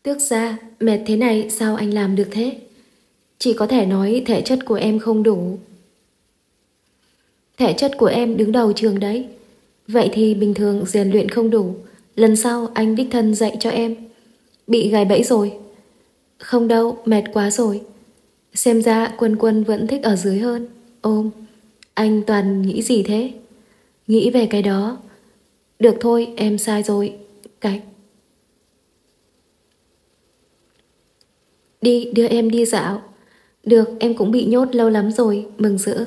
Tước gia, mệt thế này sao anh làm được thế? Chỉ có thể nói thể chất của em không đủ. Thể chất của em đứng đầu trường đấy. Vậy thì bình thường rèn luyện không đủ. Lần sau anh đích thân dạy cho em. Bị gài bẫy rồi. Không đâu, mệt quá rồi. Xem ra Quân Quân vẫn thích ở dưới hơn. Ôm, anh toàn nghĩ gì thế? Nghĩ về cái đó. Được thôi, em sai rồi. Cách. Đi, đưa em đi dạo. Được, em cũng bị nhốt lâu lắm rồi, mừng rỡ.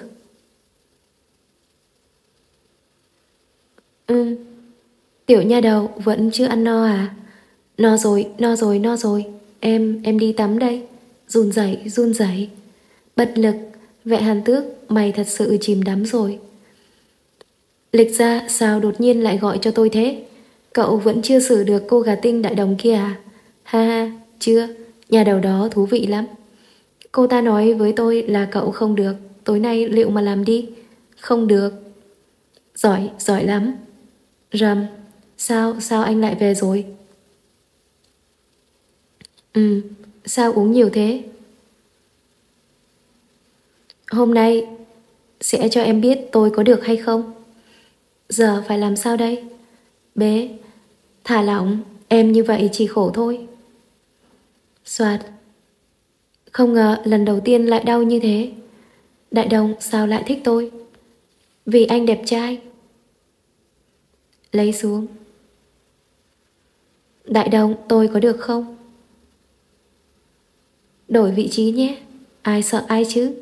Ừ, tiểu nha đầu vẫn chưa ăn no à? No rồi, no rồi, no rồi. Em đi tắm đây. Run rẩy, run rẩy. Bất lực, vệ Hàn Tước, mày thật sự chìm đắm rồi. Lịch ra sao đột nhiên lại gọi cho tôi thế? Cậu vẫn chưa xử được cô gà tinh đại đồng kia à? Ha ha, chưa, nhà đầu đó thú vị lắm. Cô ta nói với tôi là cậu không được, tối nay liệu mà làm đi? Không được. Giỏi, giỏi lắm. Rầm, sao anh lại về rồi? Ừ, sao uống nhiều thế? Hôm nay sẽ cho em biết tôi có được hay không. Giờ phải làm sao đây? Bé, thả lỏng, em như vậy chỉ khổ thôi. Soạt, không ngờ lần đầu tiên lại đau như thế. Đại đồng sao lại thích tôi? Vì anh đẹp trai. Lấy xuống. Đại đồng tôi có được không? Đổi vị trí nhé. Ai sợ ai chứ?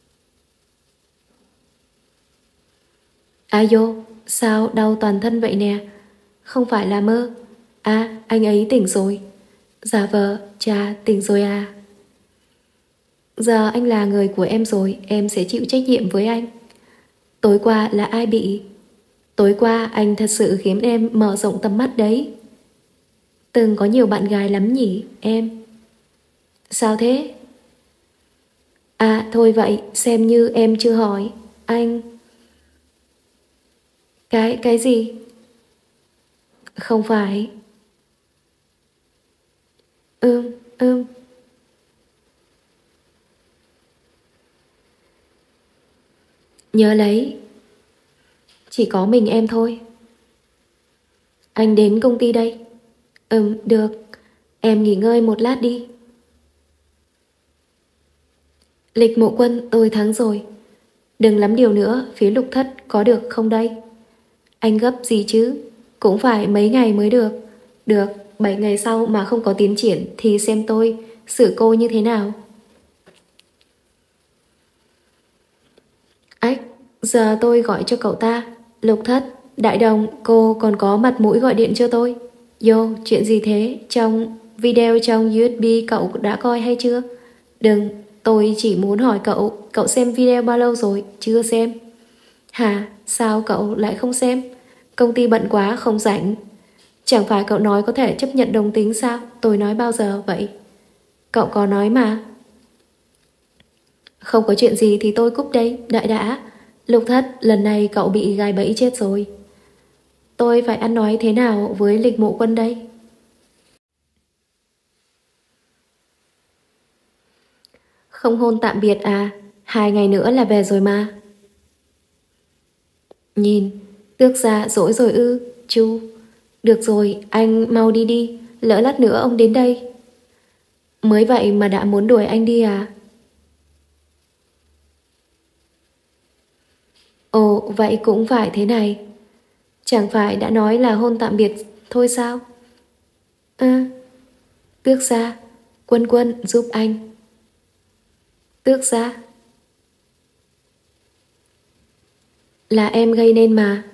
Ai vô? Sao đau toàn thân vậy nè? Không phải là mơ. À, anh ấy tỉnh rồi. Giả vờ, cha tỉnh rồi à? Giờ anh là người của em rồi, em sẽ chịu trách nhiệm với anh. Tối qua là ai bị? Tối qua anh thật sự khiến em mở rộng tầm mắt đấy. Từng có nhiều bạn gái lắm nhỉ, em. Sao thế? À, thôi vậy, xem như em chưa hỏi. Anh... Cái gì? Không phải. Ưm. Nhớ lấy. Chỉ có mình em thôi. Anh đến công ty đây. Được. Em nghỉ ngơi một lát đi. Lịch Mộ Quân tôi thắng rồi. Đừng lắm điều nữa, phía Lục Thất có được không đây? Anh gấp gì chứ? Cũng phải mấy ngày mới được. Được, 7 ngày sau mà không có tiến triển thì xem tôi xử cô như thế nào. Ách, giờ tôi gọi cho cậu ta. Lục Thất, Đại Đồng, cô còn có mặt mũi gọi điện cho tôi. Vô, chuyện gì thế? Trong video trong USB cậu đã coi hay chưa? Đừng, tôi chỉ muốn hỏi cậu xem video bao lâu rồi? Chưa xem. Hả? Sao cậu lại không xem? Công ty bận quá không rảnh. Chẳng phải cậu nói có thể chấp nhận đồng tính sao? Tôi nói bao giờ vậy? Cậu có nói mà. Không có chuyện gì thì tôi cúp đây, đại đã. Lục Thất, lần này cậu bị gài bẫy chết rồi. Tôi phải ăn nói thế nào với Lịch Mộ Quân đây? Không hôn tạm biệt à? 2 ngày nữa là về rồi mà. Nhìn, tước ra dỗi rồi ư, Chu. Được rồi, anh mau đi đi, lỡ lát nữa ông đến đây. Mới vậy mà đã muốn đuổi anh đi à? Ồ, vậy cũng phải thế này. Chẳng phải đã nói là hôn tạm biệt thôi sao? À, tước ra, Quân Quân giúp anh. Tước ra. Là em gây nên mà.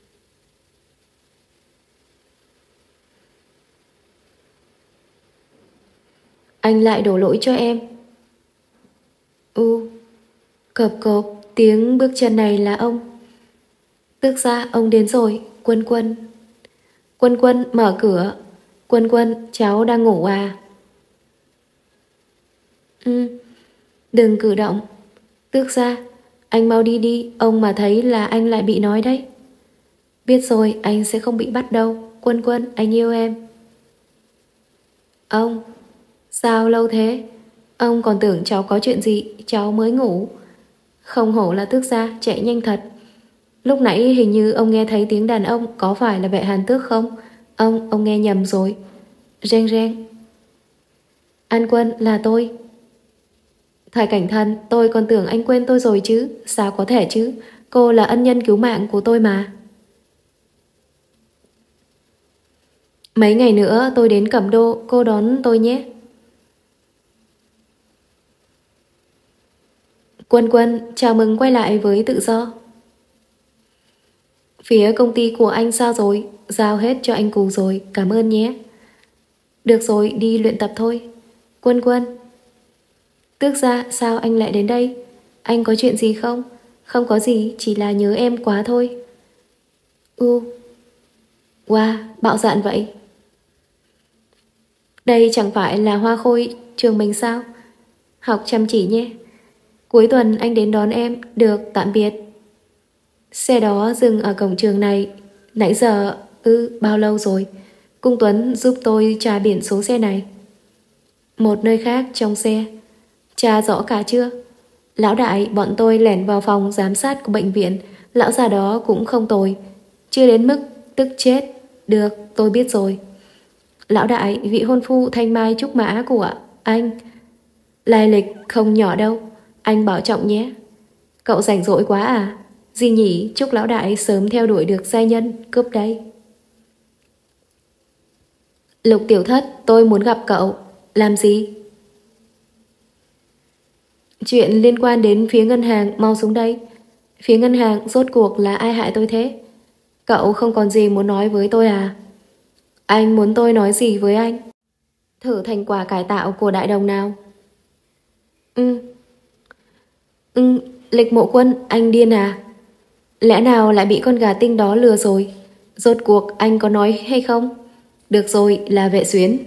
Anh lại đổ lỗi cho em. U, cộp cộp, tiếng bước chân này là ông. Tước ra, ông đến rồi, Quân Quân. Quân Quân mở cửa. Quân Quân, cháu đang ngủ à? Đừng cử động. Tước ra, anh mau đi đi, ông mà thấy là anh lại bị nói đấy. Biết rồi, anh sẽ không bị bắt đâu. Quân Quân, anh yêu em. Ông, Sao lâu thế? Ông còn tưởng cháu có chuyện gì, cháu mới ngủ. Không hổ là tước gia, chạy nhanh thật. Lúc nãy hình như ông nghe thấy tiếng đàn ông, có phải là vệ Hàn Tước không? Ông nghe nhầm rồi. Reng reng. An Quân, là tôi. Thái Cảnh Thần, tôi còn tưởng anh quên tôi rồi chứ. Sao có thể chứ? Cô là ân nhân cứu mạng của tôi mà. Mấy ngày nữa tôi đến Cẩm Đô, cô đón tôi nhé. Quân Quân, chào mừng quay lại với Tự Do. Phía công ty của anh sao rồi? Giao hết cho anh Cù rồi, cảm ơn nhé. Được rồi, đi luyện tập thôi. Quân Quân. Tước gia, sao anh lại đến đây? Anh có chuyện gì không? Không có gì, chỉ là nhớ em quá thôi. Wow, bạo dạn vậy. Đây chẳng phải là Hoa Khôi trường mình sao? Học chăm chỉ nhé. Cuối tuần anh đến đón em. Được, tạm biệt. Xe đó dừng ở cổng trường này. Nãy giờ, bao lâu rồi? Cung Tuấn giúp tôi tra biển số xe này. Một nơi khác trong xe. Tra rõ cả chưa? Lão đại, bọn tôi lẻn vào phòng giám sát của bệnh viện. Lão già đó cũng không tồi. Chưa đến mức tức chết. Được, tôi biết rồi. Lão đại, vị hôn phu thanh mai trúc mã của anh. Lai lịch không nhỏ đâu. Anh bảo trọng nhé. Cậu rảnh rỗi quá à? Gì nhỉ, chúc lão đại sớm theo đuổi được giai nhân cướp đây. Lục Tiểu Thất, tôi muốn gặp cậu. Làm gì? Chuyện liên quan đến phía ngân hàng, mau xuống đây. Phía ngân hàng rốt cuộc là ai hại tôi thế? Cậu không còn gì muốn nói với tôi à? Anh muốn tôi nói gì với anh? Thử thành quả cải tạo của đại đồng nào. Lịch Mộ Quân, anh điên à? Lẽ nào lại bị con gà tinh đó lừa rồi? Rốt cuộc anh có nói hay không? Được rồi, là Vệ Xuyến.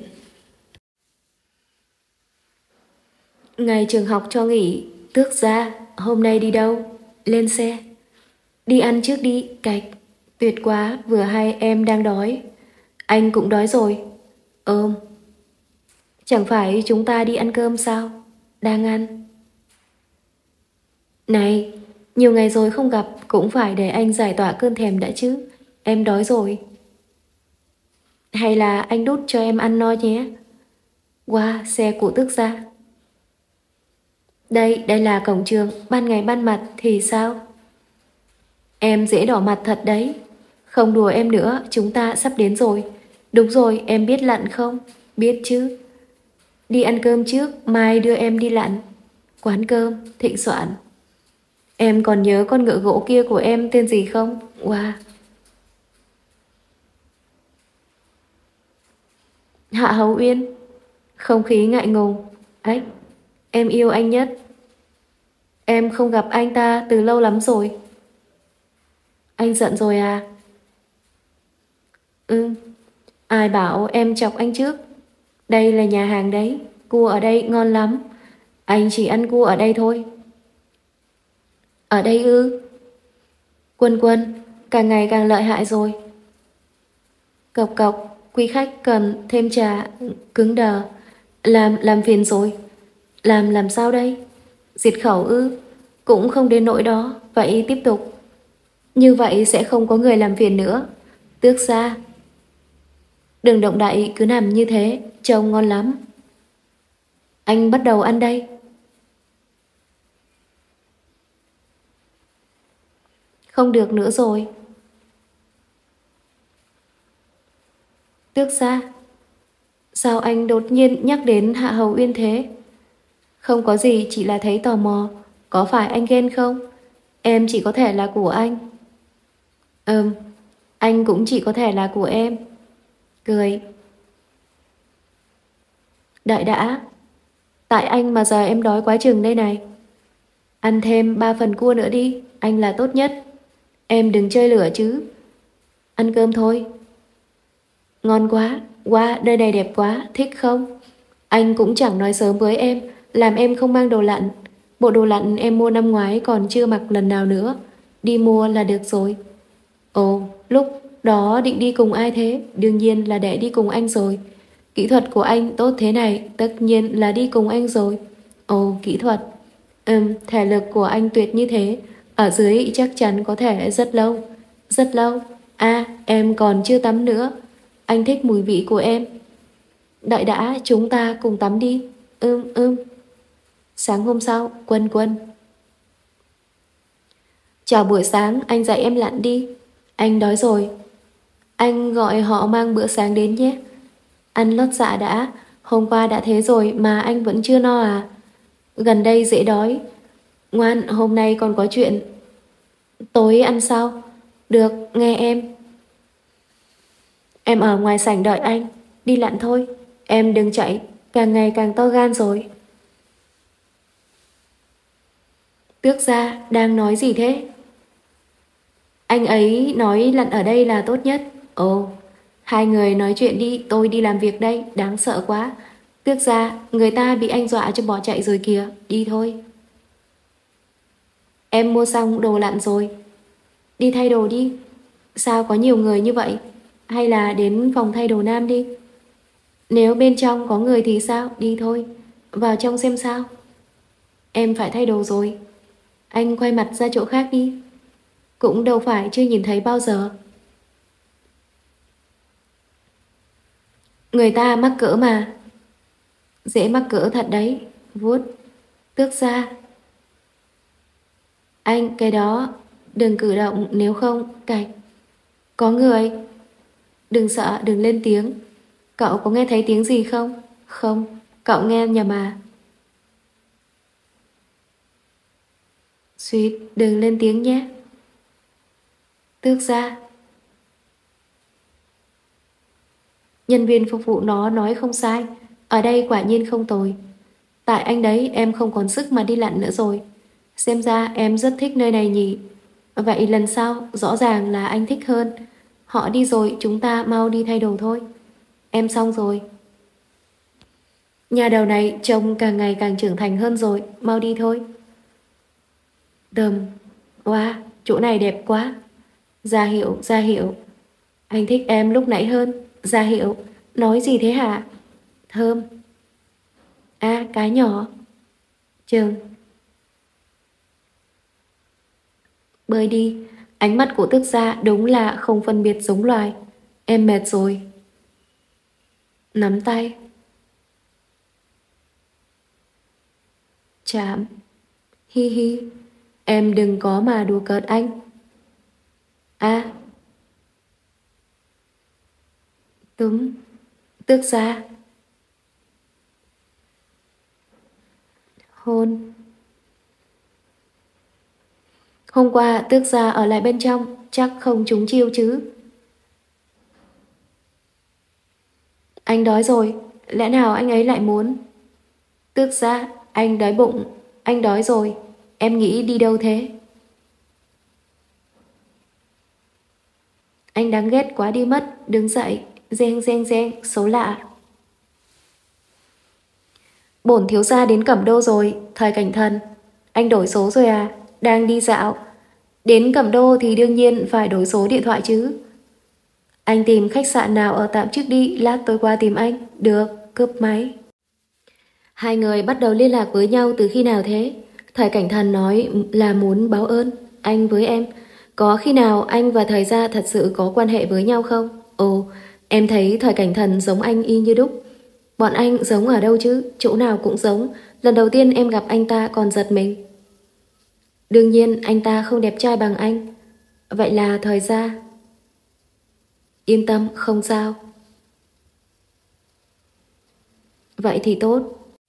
Ngày trường học cho nghỉ. Tước gia, hôm nay đi đâu? Lên xe. Đi ăn trước đi, cạch. Tuyệt quá, vừa hay em đang đói. Anh cũng đói rồi. Chẳng phải chúng ta đi ăn cơm sao? Đang ăn. Này, nhiều ngày rồi không gặp, cũng phải để anh giải tỏa cơn thèm đã chứ. Em đói rồi. Hay là anh đút cho em ăn no nhé. Wow, xe của tước gia. Đây là cổng trường, ban ngày ban mặt thì sao? Em dễ đỏ mặt thật đấy. Không đùa em nữa, chúng ta sắp đến rồi. Đúng rồi, em biết lặn không? Biết chứ. Đi ăn cơm trước, mai đưa em đi lặn. Quán cơm, Thịnh Soạn. Em còn nhớ con ngựa gỗ kia của em tên gì không? Wow. Hạ Hầu Uyên. Không khí ngại ngùng. Ếch, em yêu anh nhất. Em không gặp anh ta từ lâu lắm rồi. Anh giận rồi à? Ai bảo em chọc anh trước? Đây là nhà hàng đấy, cua ở đây ngon lắm. Anh chỉ ăn cua ở đây thôi. Ở đây ư? Quân Quân, càng ngày càng lợi hại rồi. Cộc cộc, quý khách cần thêm trà cứng đờ. Làm phiền rồi. Làm sao đây? Diệt khẩu ư? Cũng không đến nỗi đó. Vậy tiếp tục. Như vậy sẽ không có người làm phiền nữa. Tước gia. Đừng động đậy, cứ nằm như thế. Trông ngon lắm. Anh bắt đầu ăn đây. Không được nữa rồi. Tước gia. Sao anh đột nhiên nhắc đến Hạ Hầu Uyên thế? Không có gì, chỉ là thấy tò mò. Có phải anh ghen không? Em chỉ có thể là của anh. Anh cũng chỉ có thể là của em. Cười. Đợi đã. Tại anh mà giờ em đói quá chừng đây này. Ăn thêm 3 phần cua nữa đi. Anh là tốt nhất. Em đừng chơi lửa chứ. Ăn cơm thôi. Ngon quá. Wow, nơi này đẹp quá. Thích không? Anh cũng chẳng nói sớm với em. Làm em không mang đồ lặn. Bộ đồ lặn em mua năm ngoái còn chưa mặc lần nào nữa. Đi mua là được rồi. Ồ, lúc đó định đi cùng ai thế? Đương nhiên là để đi cùng anh rồi. Kỹ thuật của anh tốt thế này, tất nhiên là đi cùng anh rồi. Ồ, kỹ thuật. Thể lực của anh tuyệt như thế, ở dưới chắc chắn có thể rất lâu. Rất lâu. À, em còn chưa tắm nữa. Anh thích mùi vị của em. Đợi đã, chúng ta cùng tắm đi. Ưm. Sáng hôm sau, Quân. Chào buổi sáng, anh dạy em lặn đi. Anh đói rồi. Anh gọi họ mang bữa sáng đến nhé. Ăn lót dạ đã. Hôm qua đã thế rồi mà anh vẫn chưa no à? Gần đây dễ đói. Ngoan, hôm nay còn có chuyện. Tối ăn sau. Được, nghe em. Em ở ngoài sảnh đợi anh. Đi lặn thôi. Em đừng chạy, càng ngày càng to gan rồi. Tước gia đang nói gì thế? Anh ấy nói lặn ở đây là tốt nhất. Ồ, hai người nói chuyện đi, tôi đi làm việc đây, đáng sợ quá. Tước gia, người ta bị anh dọa cho bỏ chạy rồi kìa, đi thôi. Em mua xong đồ lặn rồi. Đi thay đồ đi. Sao có nhiều người như vậy? Hay là đến phòng thay đồ nam đi? Nếu bên trong có người thì sao? Đi thôi. Vào trong xem sao. Em phải thay đồ rồi. Anh quay mặt ra chỗ khác đi. Cũng đâu phải chưa nhìn thấy bao giờ. Người ta mắc cỡ mà. Dễ mắc cỡ thật đấy. Vuốt. Tước ra. Anh, cái đó đừng cử động, nếu không cạch. Có người. Đừng sợ, đừng lên tiếng. Cậu có nghe thấy tiếng gì không? Không, cậu nghe nhầm à? Suýt, đừng lên tiếng nhé. Tước ra. Nhân viên phục vụ nó nói không sai. Ở đây quả nhiên không tồi. Tại anh đấy em không còn sức mà đi lặn nữa rồi. Xem ra em rất thích nơi này nhỉ. Vậy lần sau rõ ràng là anh thích hơn. Họ đi rồi, chúng ta mau đi thay đồ thôi. Em xong rồi. Nhà đầu này trông càng ngày càng trưởng thành hơn rồi. Mau đi thôi. Đầm. Wow, chỗ này đẹp quá. Ra hiệu, ra hiệu. Anh thích em lúc nãy hơn. Ra hiệu. Nói gì thế hả? Thơm. À, cái nhỏ. Trường. Bơi đi. Ánh mắt của Tước gia đúng là không phân biệt giống loài. Em mệt rồi. Nắm tay. Chạm. Hi hi. Em đừng có mà đùa cợt anh. À. Túm. Tước gia. Hôn. Hôm qua Tước gia ở lại bên trong, chắc không trúng chiêu chứ. Anh đói rồi, lẽ nào anh ấy lại muốn? Tước gia, anh đói bụng, anh đói rồi, em nghĩ đi đâu thế? Anh đáng ghét quá đi mất, đứng dậy, reng, xấu lạ. Bổn thiếu gia đến Cẩm Đô rồi, thời cảnh thần. Anh đổi số rồi à? Đang đi dạo. Đến Cẩm Đô thì đương nhiên phải đổi số điện thoại chứ. Anh tìm khách sạn nào ở tạm trước đi, lát tôi qua tìm anh. Được, cướp máy. Hai người bắt đầu liên lạc với nhau từ khi nào thế? Thời cảnh thần nói là muốn báo ơn anh với em. Có khi nào anh và thời gia thật sự có quan hệ với nhau không? Ồ, em thấy thời cảnh thần giống anh y như đúc. Bọn anh giống ở đâu chứ? Chỗ nào cũng giống. Lần đầu tiên em gặp anh ta còn giật mình. Đương nhiên anh ta không đẹp trai bằng anh. Vậy là thời gia. Yên tâm, không sao. Vậy thì tốt.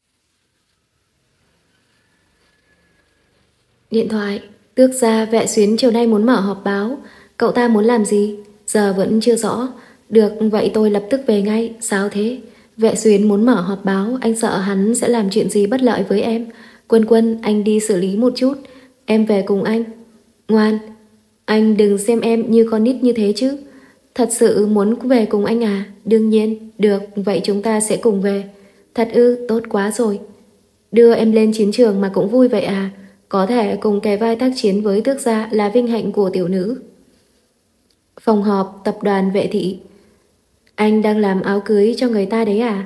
Điện thoại. Tước gia Vệ Xuyến chiều nay muốn mở họp báo. Cậu ta muốn làm gì? Giờ vẫn chưa rõ. Được, vậy tôi lập tức về ngay. Sao thế? Vệ Xuyến muốn mở họp báo. Anh sợ hắn sẽ làm chuyện gì bất lợi với em. Quân, anh đi xử lý một chút. Em về cùng anh. Ngoan. Anh đừng xem em như con nít như thế chứ. Thật sự muốn về cùng anh à? Đương nhiên. Được, vậy chúng ta sẽ cùng về. Thật ư, tốt quá rồi. Đưa em lên chiến trường mà cũng vui vậy à? Có thể cùng kề vai tác chiến với Tước gia là vinh hạnh của tiểu nữ. Phòng họp tập đoàn Vệ thị. Anh đang làm áo cưới cho người ta đấy à?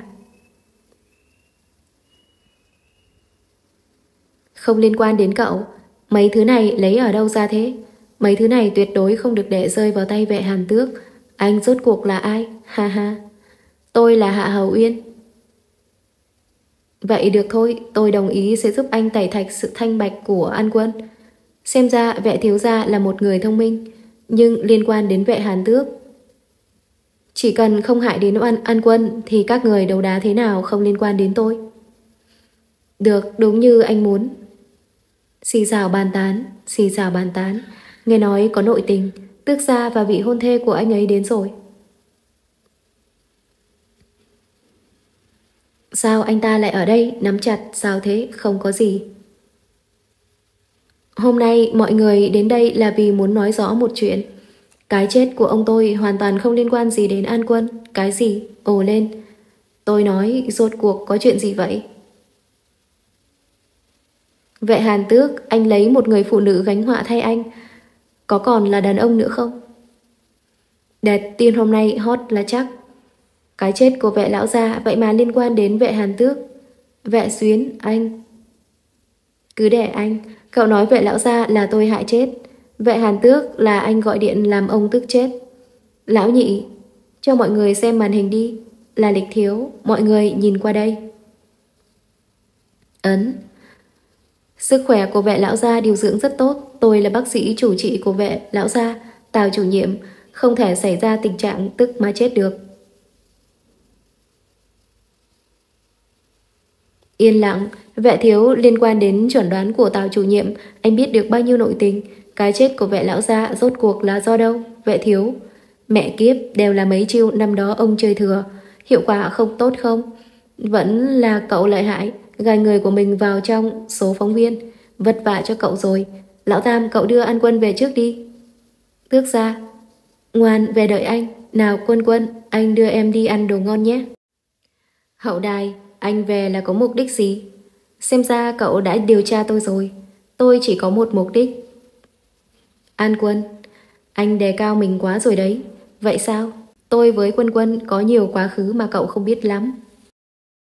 Không liên quan đến cậu. Mấy thứ này lấy ở đâu ra thế? Mấy thứ này tuyệt đối không được để rơi vào tay vệ Hàn Tước. Anh rốt cuộc là ai? Ha ha. Tôi là Hạ Hầu Uyên. Vậy được thôi, tôi đồng ý sẽ giúp anh tẩy thạch sự thanh bạch của An Quân. Xem ra vệ thiếu gia là một người thông minh, nhưng liên quan đến vệ Hàn Tước, chỉ cần không hại đến An Quân thì các người đấu đá thế nào không liên quan đến tôi. Được, đúng như anh muốn. Xì xào bàn tán, xì xào bàn tán. Nghe nói có nội tình, tước gia và vị hôn thê của anh ấy đến rồi. Sao anh ta lại ở đây? Nắm chặt, sao thế? Không có gì. Hôm nay mọi người đến đây là vì muốn nói rõ một chuyện. Cái chết của ông tôi hoàn toàn không liên quan gì đến An Quân. Cái gì? Ồ lên. Tôi nói rốt cuộc có chuyện gì vậy? Vệ Hàn Tước, anh lấy một người phụ nữ gánh họa thay anh. Có còn là đàn ông nữa không? Đệt tin hôm nay hot là chắc. Cái chết của vệ lão gia vậy mà liên quan đến vệ Hàn Tước. Vệ Xuyến, anh. Cứ để anh. Cậu nói vệ lão gia là tôi hại chết. Vệ Hàn Tước là anh gọi điện làm ông tức chết. Lão nhị, cho mọi người xem màn hình đi. Là Lịch Thiếu, mọi người nhìn qua đây. Ấn. Sức khỏe của vệ lão gia điều dưỡng rất tốt. Tôi là bác sĩ chủ trị của vệ lão gia, Tào chủ nhiệm. Không thể xảy ra tình trạng tức mà chết được. Yên lặng. Vệ thiếu liên quan đến chuẩn đoán của Tào chủ nhiệm. Anh biết được bao nhiêu nội tình? Cái chết của vệ lão gia rốt cuộc là do đâu? Vệ thiếu. Mẹ kiếp, đều là mấy chiêu năm đó ông chơi thừa. Hiệu quả không tốt không? Vẫn là cậu lợi hại, gài người của mình vào trong số phóng viên. Vất vả cho cậu rồi. Lão Tam, cậu đưa An Quân về trước đi. Tước gia. Ngoan, về đợi anh. Nào Quân Quân, anh đưa em đi ăn đồ ngon nhé. Hậu đài, anh về là có mục đích gì? Xem ra cậu đã điều tra tôi rồi. Tôi chỉ có một mục đích. An Quân, anh đề cao mình quá rồi đấy. Vậy sao? Tôi với Quân Quân có nhiều quá khứ mà cậu không biết lắm.